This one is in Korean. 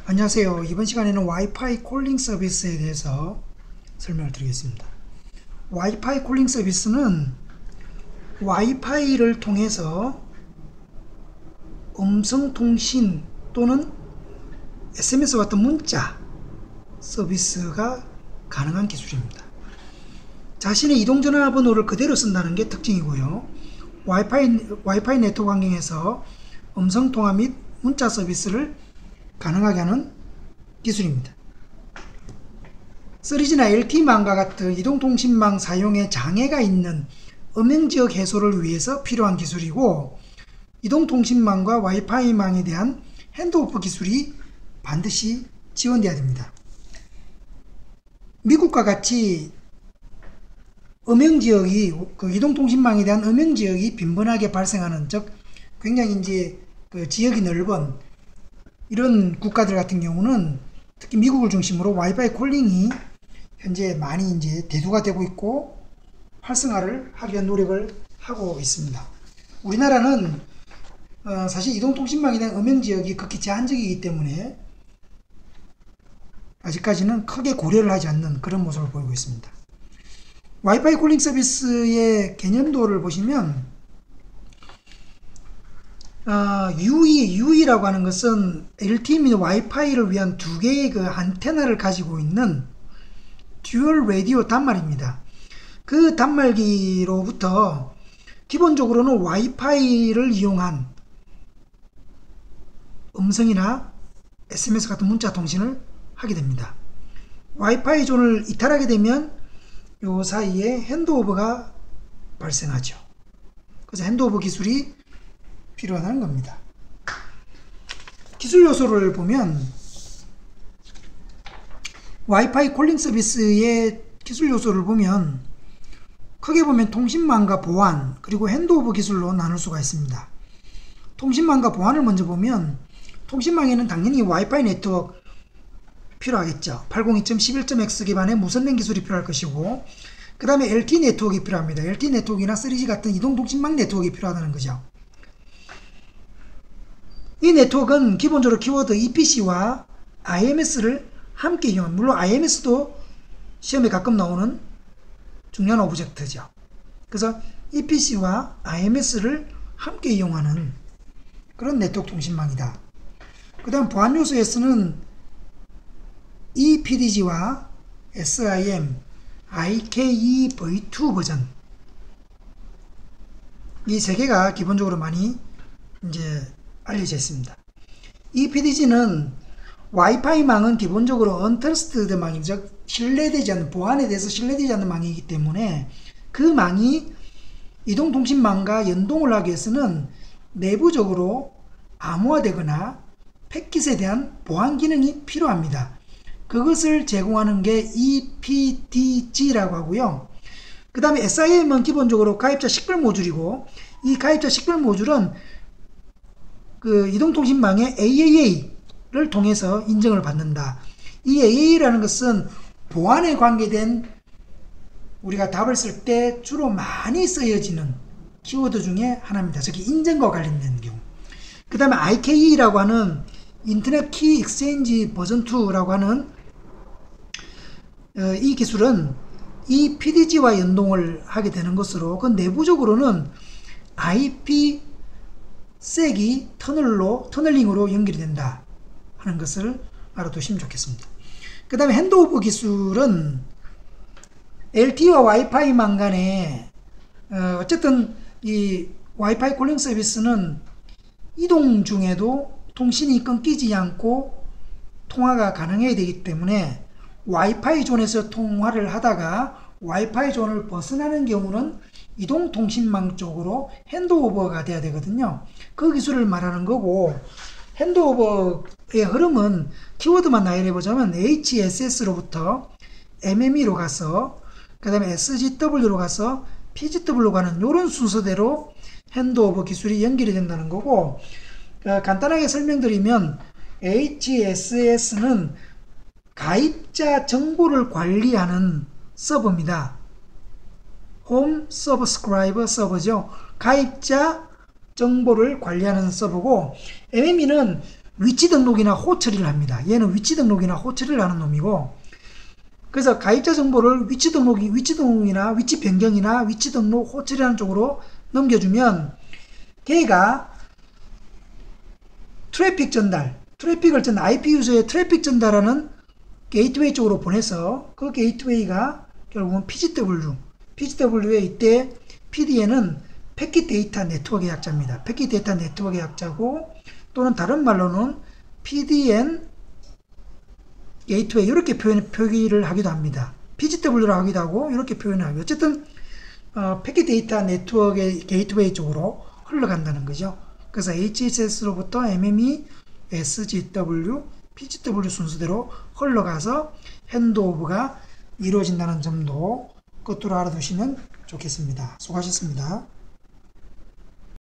안녕하세요. 이번 시간에는 와이파이 콜링 서비스에 대해서 설명을 드리겠습니다. 와이파이 콜링 서비스는 와이파이를 통해서 음성통신 또는 SMS와 같은 문자 서비스가 가능한 기술입니다. 자신의 이동전화번호를 그대로 쓴다는 게 특징이고요. 와이파이 네트워크 환경에서 음성통화 및 문자 서비스를 가능하게 하는 기술입니다. 3G나 LTE망과 같은 이동통신망 사용에 장애가 있는 음영지역 해소를 위해서 필요한 기술이고, 이동통신망과 와이파이망에 대한 핸드오프 기술이 반드시 지원되어야 됩니다. 미국과 같이 음영지역이, 이동통신망에 대한 음영지역이 빈번하게 발생하는, 즉 굉장히 이제 지역이 넓은 이런 국가들 같은 경우는 특히 미국을 중심으로 와이파이 콜링이 현재 많이 이제 대두가 되고 있고 활성화를 하기 위한 노력을 하고 있습니다. 우리나라는 사실 이동통신망에 대한 음영지역이 극히 제한적이기 때문에 아직까지는 크게 고려를 하지 않는 그런 모습을 보이고 있습니다. 와이파이 콜링 서비스의 개념도를 보시면 UE라고 하는 것은 LTE 및 와이파이를 위한 두 개의 그 안테나를 가지고 있는 듀얼 라디오 단말입니다. 그 단말기로부터 기본적으로는 와이파이를 이용한 음성이나 SMS 같은 문자 통신을 하게 됩니다. 와이파이 존을 이탈하게 되면 요 사이에 핸드오버가 발생하죠. 그래서 핸드오버 기술이 필요하다는 겁니다. 기술 요소를 보면 와이파이 콜링 서비스의 기술 요소를 보면 크게 보면 통신망과 보안 그리고 핸드오버 기술로 나눌 수가 있습니다. 통신망과 보안을 먼저 보면 통신망에는 당연히 와이파이 네트워크 필요하겠죠. 802.11.x 기반의 무선랜 기술이 필요할 것이고, 그 다음에 LTE 네트워크가 필요합니다. LTE 네트워크나 3G 같은 이동통신망 네트워크가 필요하다는 거죠. 이 네트워크는 기본적으로 키워드 EPC와 IMS를 함께 이용한, 물론 IMS도 시험에 가끔 나오는 중요한 오브젝트죠. 그래서 EPC와 IMS를 함께 이용하는 그런 네트워크 통신망이다. 그 다음 보안 요소에서는 ePDG와 SIM, IKE V2 버전, 이 세 개가 기본적으로 많이 이제 알려져 있습니다. ePDG는 와이파이망은 기본적으로 언트러스트드 망이죠. 즉 신뢰되지 않는, 보안에 대해서 신뢰되지 않는 망이기 때문에 그 망이 이동통신망과 연동을 하기 위해서는 내부적으로 암호화되거나 패킷에 대한 보안 기능이 필요합니다. 그것을 제공하는 게 ePDG라고 하고요. 그 다음에 SIM은 기본적으로 가입자 식별 모듈이고, 이 가입자 식별 모듈은 그 이동통신망의 AAA를 통해서 인정을 받는다. 이 AAA라는 것은 보안에 관계된 우리가 답을 쓸 때 주로 많이 쓰여지는 키워드 중에 하나입니다. 특히 인증과 관련된 경우. 그 다음에 IKE라고 하는 인터넷 키 익스체인지 버전 2라고 하는 이 기술은 이 PDG와 연동을 하게 되는 것으로, 그 내부적으로는 IP색이 터널링으로 연결이 된다 하는 것을 알아두시면 좋겠습니다. 그 다음에 핸드오버 기술은 LTE와 와이파이망 간에 어쨌든 이 와이파이 콜링 서비스는 이동 중에도 통신이 끊기지 않고 통화가 가능해야 되기 때문에 와이파이 존에서 통화를 하다가 와이파이 존을 벗어나는 경우는 이동통신망 쪽으로 핸드오버가 돼야 되거든요. 그 기술을 말하는 거고, 핸드오버의 흐름은 키워드만 나열해 보자면 HSS로부터 MME로 가서 그 다음에 SGW로 가서 PGW로 가는 이런 순서대로 핸드오버 기술이 연결이 된다는 거고, 간단하게 설명드리면 HSS는 가입자 정보를 관리하는 서버입니다. 홈 서브스크라이버 서버죠. 가입자 정보를 관리하는 서버고, MME는 위치 등록이나 호 처리를 합니다. 얘는 위치 등록이나 호 처리를 하는 놈이고, 그래서 가입자 정보를 위치 등록이나 위치 변경이나 위치 등록, 호 처리하는 쪽으로 넘겨주면 걔가 트래픽을 IP 유저의 트래픽 전달하는 게이트웨이 쪽으로 보내서 그 게이트웨이가 결국은 PGW에 이때 PDN은 패킷 데이터 네트워크의 약자입니다. 패킷 데이터 네트워크의 약자고, 또는 다른 말로는 PDN 게이트웨이 이렇게 표기를 하기도 합니다. PGW로 하기도 하고 이렇게 표현을 하고, 어쨌든 패킷 데이터 네트워크의 게이트웨이 쪽으로 흘러간다는 거죠. 그래서 HSS로부터 MME, SGW, PGW 순서대로 흘러가서 핸드오브가 이루어진다는 점도 끝으로 알아두시면 좋겠습니다. 수고하셨습니다.